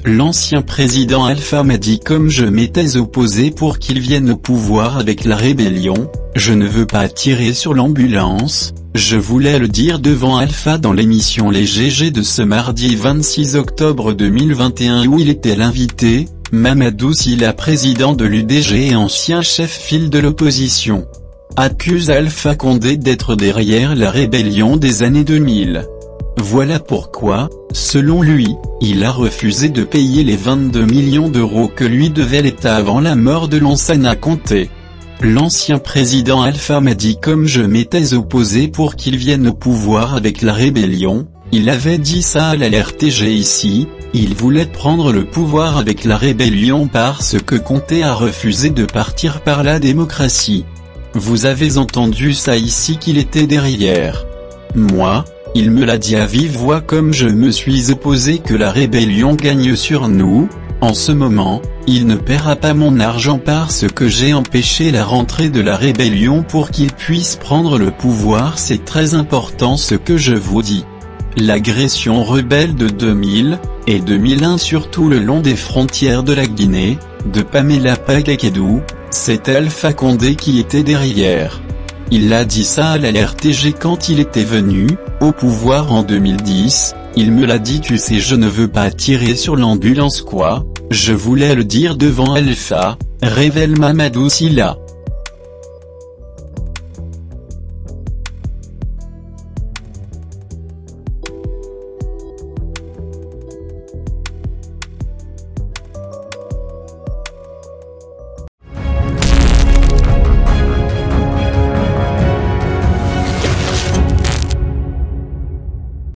L'ancien président Alpha m'a dit comme je m'étais opposé pour qu'il vienne au pouvoir avec la rébellion, je ne veux pas tirer sur l'ambulance, je voulais le dire devant Alpha dans l'émission Les GG de ce mardi 26 octobre 2021 où il était l'invité, Mamadou Sylla, président de l'UDG et ancien chef-file de l'opposition, accuse Alpha Condé d'être derrière la rébellion des années 2000. Voilà pourquoi, selon lui, il a refusé de payer les 22 millions d'euros que lui devait l'État avant la mort de Lansana Conté. L'ancien président Alpha m'a dit comme je m'étais opposé pour qu'il vienne au pouvoir avec la rébellion, il avait dit ça à l'RTG ici, il voulait prendre le pouvoir avec la rébellion parce que Conté a refusé de partir par la démocratie. Vous avez entendu ça ici qu'il était derrière. Moi, il me l'a dit à vive voix comme je me suis opposé que la rébellion gagne sur nous, en ce moment, il ne paiera pas mon argent parce que j'ai empêché la rentrée de la rébellion pour qu'il puisse prendre le pouvoir, c'est très important ce que je vous dis. L'agression rebelle de 2000, et 2001 surtout le long des frontières de la Guinée, de Pamela Pagekedou, c'est Alpha Condé qui était derrière. Il a dit ça à la RTG quand il était venu, au pouvoir en 2010, il me l'a dit tu sais je ne veux pas tirer sur l'ambulance quoi, je voulais le dire devant Alpha, révèle Mamadou Sylla.